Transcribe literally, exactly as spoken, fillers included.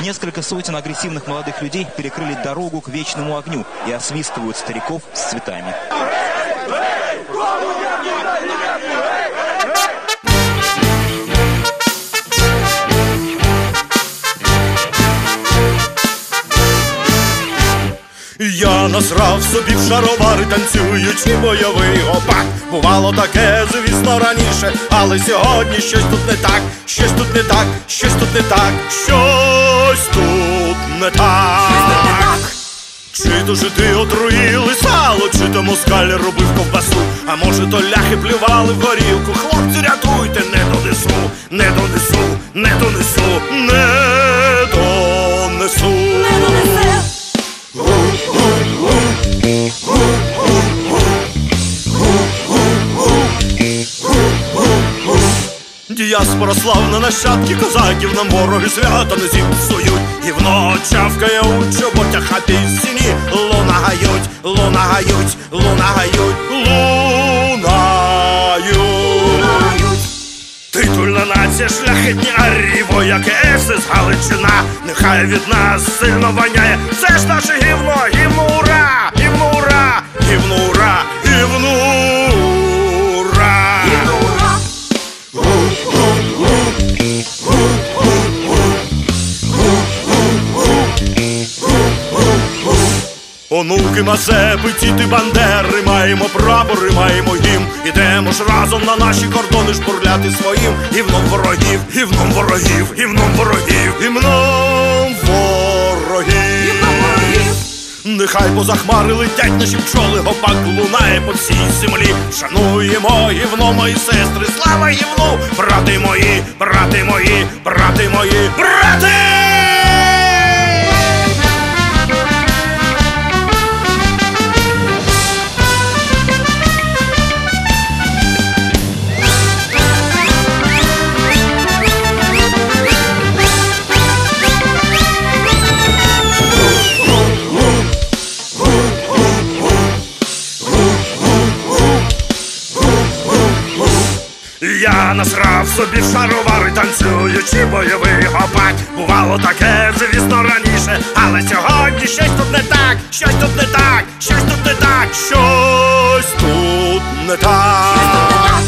Несколько сотен агрессивных молодых людей перекрыли дорогу к вечному огню и освистывают стариков с цветами. Я насрав собі в шаровари, танцюючи бойовий гопак. Бувало таке, звісно, раніше, але сьогодні щось тут не так, щось тут не так, щось тут не так, щось тут не так. Чи то жити отруїли сало, чи то москаль робив ковбасу, а може то ляхи плювали в горілку. Хлопці, рятуйте, не донесу, не донесу, не донесу, не донесу, не донесу. Діаспора славна, нащадки козаків, нам вороги свята не зіпсують. Гівно чавкає у чоботях, а пісні лунагають, лунагають, лунагають, лунають. Титульна нація, шляхетні арії, вояки ес ес Галичина. Нехай від нас сильно воняє, це ж наше гівно, гівно ура, гівно ура, гівно ура, гівно ура. Онуки Мазепи, діти Бандери, маємо прапори, маємо гімн. Ідемо ж разом на наші кордони шпурляти своїм гівном ворогів, гівном ворогів, гівном ворогів, гівном ворогів. Нехай поза хмари летять наші пчоли, гопак лунає по всій землі. Шануємо гівно, мої сестри, слава гівну, брати мої, брати мої, брати мої, брати! Я насрав собі в шаровари, танцюючи бойовий гопак. Бувало таке, звісно, раніше, але сьогодні щось тут не так, щось тут не так, щось тут не так, щось тут не так.